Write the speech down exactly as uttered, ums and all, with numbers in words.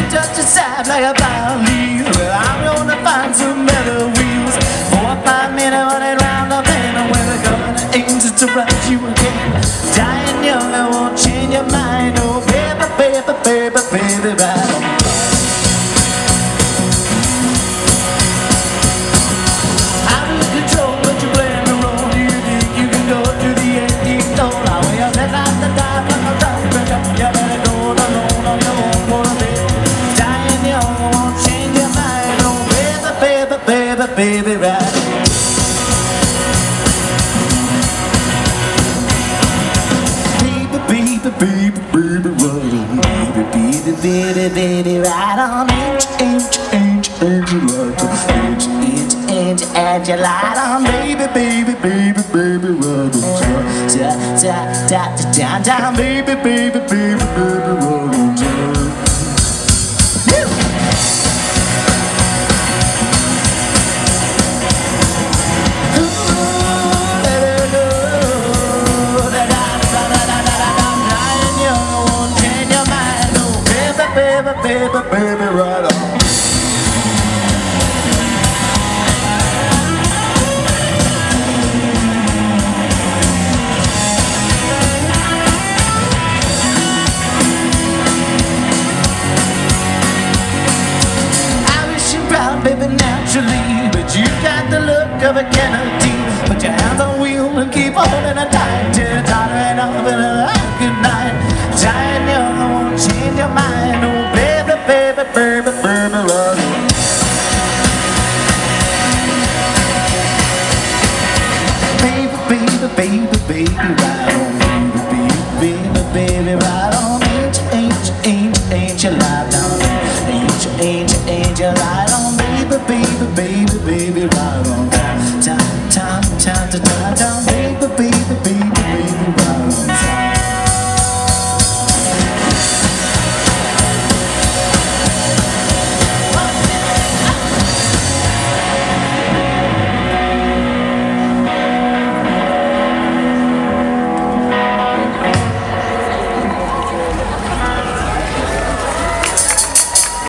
touch the side like a violin. Well, I'm gonna find some better wheels. Four or five minutes running round the bend, and when we're gonna aim to ride you again. Dying young, I won't change your mind. Oh, baby, baby, baby, baby, ride on. I'm in control, but you're playing the role. Do you think you can go to the end? You don't know. Well, then I'm the dive from the top. You better go alone on your own for a bit. Dying young, I won't change your mind. Oh, baby, baby, baby, baby, ride on. Baby, baby, baby, ride on. Baby, baby, baby, baby, ride on. Inch, inch, inch, inch, light on. Inch, inch, inch, inch, light on. Baby, baby, baby, baby, ride on. Ta, ta, ta, ta, ta, ta. Baby, baby, baby, baby, ride on. Baby, baby, baby, right on. I wish you proud, baby, naturally, but you got the look of a Kennedy. Put your hands on wheel and keep holding it tight till you're tired enough and a good night. Giant young, I won't change your mind. Oh, baby, baby, baby, baby, love. Baby, baby, baby, baby, ride on. Baby, baby, baby, ride on. Angel, angel, angel, angel, lie down. Angel, angel, angel, lie on. Baby, baby, baby, baby, ride on. Time, time, time, time, time, time.